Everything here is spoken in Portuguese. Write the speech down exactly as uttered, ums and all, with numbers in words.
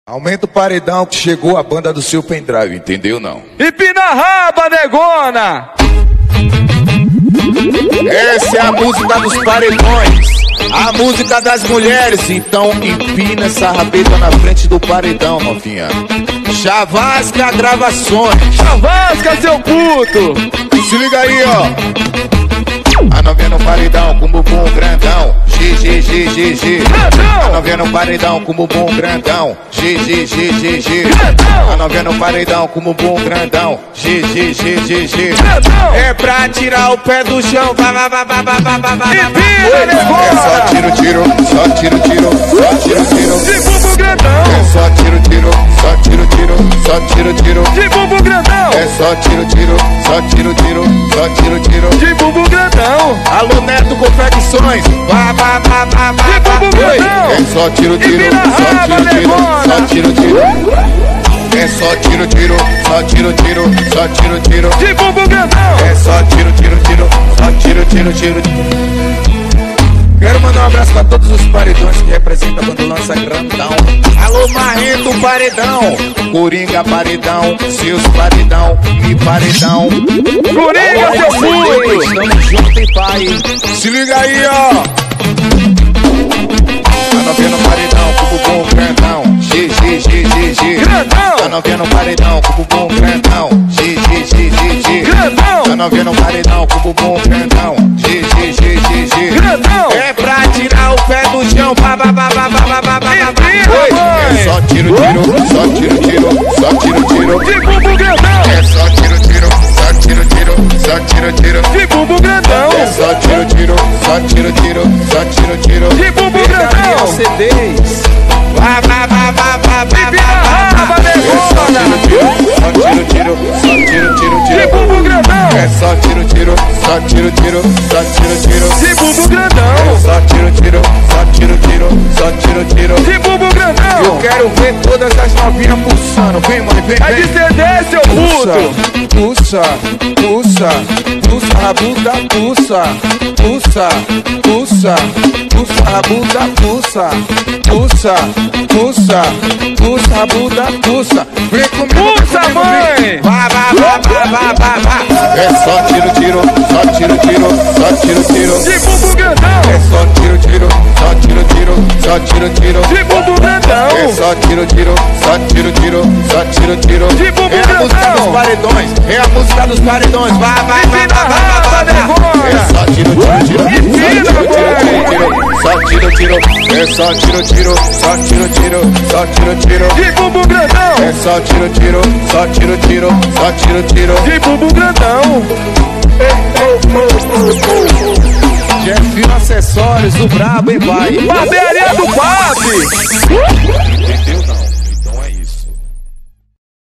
Aumenta o paredão que chegou a banda do seu pendrive, entendeu não? Empina a raba, negona! Essa é a música dos paredões, a música das mulheres. Então empina essa rabeta na frente do paredão, novinha. Chavasca gravações. Chavasca, seu puto! Se liga aí, ó. A novinha no paredão com bumbum grandão. G, G, G, G, G. A novinha no paredão com bumbum grandão. G, G, G, G, G. A novinha no paredão com bumbum grandão. G, G, G, G, G. É pra tirar o pé do chão. Vai, vai, vai, vai, vai, vai, vai, vai. É só tiro, tiro, só tiro, tiro, só tiro, tiro. De bumbum grandão. É só tiro, tiro, só tiro, tiro, só tiro, tiro. De bumbum grandão. É só tiro, tiro, só tiro, tiro, só tiro, tiro. De bumbum grandão. Alô Neto Confecções. Vá, vá, vá, vá, vá. De bumbum grandão. É só tiro, tiro, só tiro, tiro, só tiro, tiro. É só tiro, tiro, só tiro, tiro, só tiro, tiro. De bumbum grandão. É só tiro, tiro, tiro, só tiro, tiro, tiro. Quero mandar um abraço pra todos os paredões que representam quando lança grandão. Alô Marrento Paredão, Coringa Paredão, seus paredão, me paredão. Coringa, seu puto! Estamos juntos, hein, pai? Se liga aí, ó. A novinha no paredão com o bumbum grandão. G, G, G, G, G. Grandão! A novinha no paredão com o bumbum grandão. G, G, G, G, G. Grandão! A novinha no paredão com o bumbum grandão. G, G, G, G, G. Grandão! É pra tirar o pé do chão. Ba, ba, ba, ba, ba, ba, ba, ba, ba. É só tiro, tiro, só tiro, tiro, só tiro, tiro. De bumbum grandão. É só tiro, tiro, só tiro, tiro, só tiro, tiro. De bumbum grandão. É só tiro, tiro, só tiro, tiro, só tiro, tiro. De bumbum grandão. C Ds. Vá, vá, vá, vá, vá, vá. Empina a raba, negona. Só tiro, tiro, só tiro, tiro, De tiro. bumbum grandão. É só tiro, tiro, só tiro, tiro, só tiro, tiro. De bumbum É grandão. só tiro, tiro, só tiro, tiro, só tiro, tiro. De bumbum grandão. Eu quero ver todas as novinhas pulsando. Vem, mãe, vem, É de vem. C D, seu puto! Pulsa, pulsa, pulsa, rabuda, pulsa, pulsa, pulsa, pulsa, rabuda, pulsa, pulsa, pulsa, pulsa, rabuda, pulsa. Vem comigo, Pulsa, vem comigo, mãe! vem. Vá, vá, vá, vá, vá, vá, vá. É só tiro, tiro, só tiro, tiro, só tiro, tiro. De bumbum grandão. É só tiro, tiro, só tiro, tiro, só tiro, tiro. De bumbum grandão. É só tiro, tiro, só tiro, tiro, só tiro, tiro. De bumbum É a música grandão. dos paredões, é a música dos paredões. Vá, vá, vá, Empina vá, a vá, raba, vá, vá. negona. É só tiro, tiro, tiro, Empina, só tiro, mãe. tiro, tiro, só tiro, tiro. É só tiro, tiro, só tiro, tiro, só tiro, tiro. De bumbum grandão. É só tiro, tiro, só tiro, tiro, só tiro, tiro. De bumbum grandão. Jefinho Acessórios, o brabo, hein, pai? Barbearia do pai.